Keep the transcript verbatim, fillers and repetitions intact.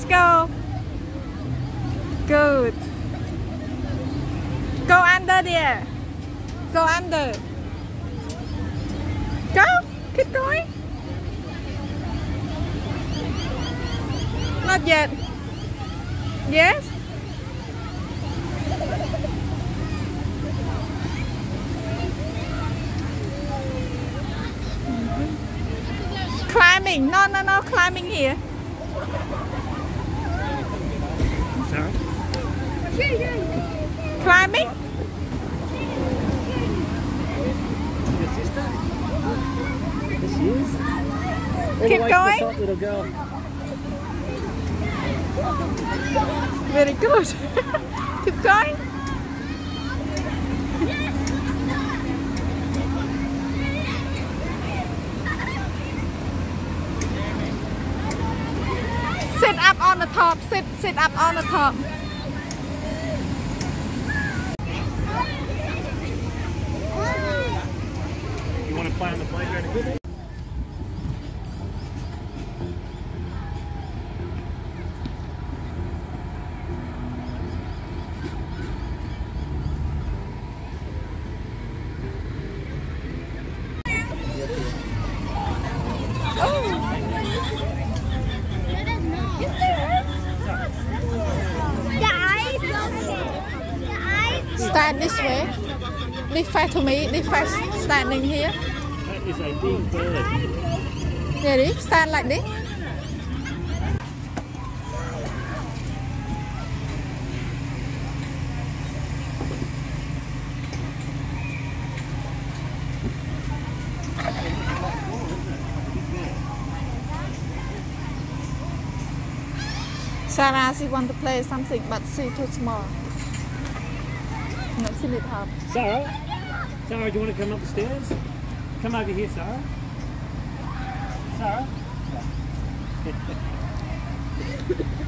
Let's go. Good. Go under there. Go under. Go. Keep going. Not yet. Yes. Mm-hmm. Climbing. No, no, no. Climbing here. Sorry? Climbing. Your sister? There she is. All Keep the way going. to the top, little girl. Very good. Keep going. Sit up on the top. Sit, sit up on the top. You want to play on the playground equipment? Stand this way. This face to me. This face standing here. That is a big bird. Ready? Stand like this. Sarah, she want to play something, but she too small. No, she need help. Sarah? Sarah, do you want to come up the stairs? Come over here, Sarah. Sarah?